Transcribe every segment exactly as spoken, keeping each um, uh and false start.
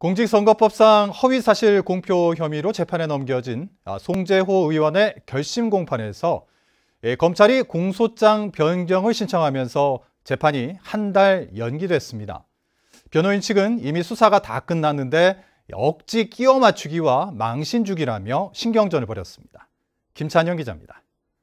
공직선거법상 허위사실 공표 혐의로 재판에 넘겨진 송재호 의원의 결심 공판에서 검찰이 공소장 변경을 신청하면서 재판이 한 달 연기됐습니다. 변호인 측은 이미 수사가 다 끝났는데 억지 끼워 맞추기와 망신 주기라며 신경전을 벌였습니다. 김찬영 기자입니다.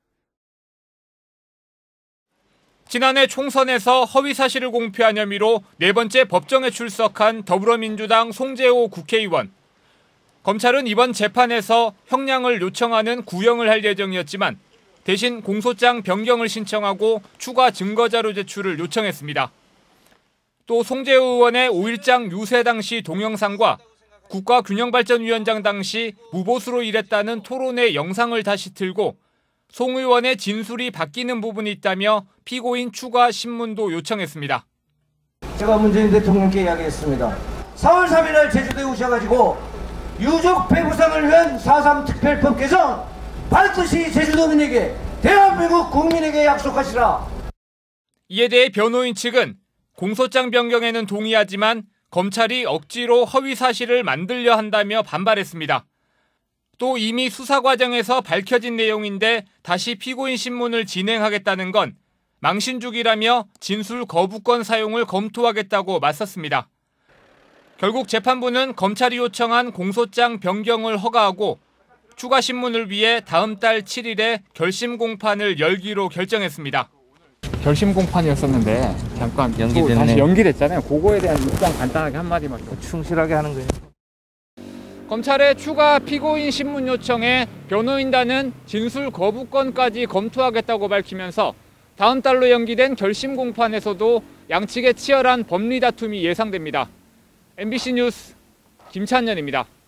지난해 총선에서 허위사실을 공표한 혐의로 네 번째 법정에 출석한 더불어민주당 송재호 국회의원. 검찰은 이번 재판에서 형량을 요청하는 구형을 할 예정이었지만 대신 공소장 변경을 신청하고 추가 증거자료 제출을 요청했습니다. 또 송재호 의원의 오일장 유세 당시 동영상과 국가균형발전위원장 당시 무보수로 일했다는 토론회 영상을 다시 틀고 송 의원의 진술이 바뀌는 부분이 있다며 피고인 추가 신문도 요청했습니다. 제가 문재인 대통령께 이야기했습니다. 사월 삼일 날 제주도에 오셔가지고 유족 배부상을 위한 사삼 특별법 개정 반드시 제주도민에게 대한민국 국민에게 약속하시라. 이에 대해 변호인 측은 공소장 변경에는 동의하지만 검찰이 억지로 허위 사실을 만들려 한다며 반발했습니다. 또 이미 수사 과정에서 밝혀진 내용인데 다시 피고인 신문을 진행하겠다는 건 망신주기라며 진술 거부권 사용을 검토하겠다고 맞섰습니다. 결국 재판부는 검찰이 요청한 공소장 변경을 허가하고 추가 신문을 위해 다음 달 칠일에 결심 공판을 열기로 결정했습니다. 결심 공판이었었는데 잠깐 연기됐네. 다시 연기됐잖아요. 그거에 대한 입장 간단하게 한마디만 좀. 충실하게 하는 거예요. 검찰의 추가 피고인 신문 요청에 변호인단은 진술 거부권까지 검토하겠다고 밝히면서 다음 달로 연기된 결심 공판에서도 양측의 치열한 법리 다툼이 예상됩니다. 엠비씨 뉴스 김찬현입니다.